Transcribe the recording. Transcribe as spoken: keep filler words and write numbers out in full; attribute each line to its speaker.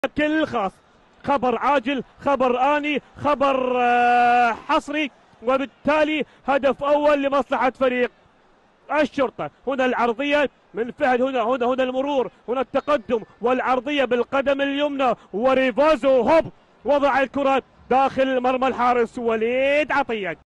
Speaker 1: بشكل خاص. خبر عاجل، خبر آني، خبر حصري، وبالتالي هدف أول لمصلحة فريق الشرطة. هنا العرضية من فهد، هنا هنا هنا المرور، هنا التقدم والعرضية بالقدم اليمنى، وريفازو هوب وضع الكرة داخل مرمى الحارس وليد عطية.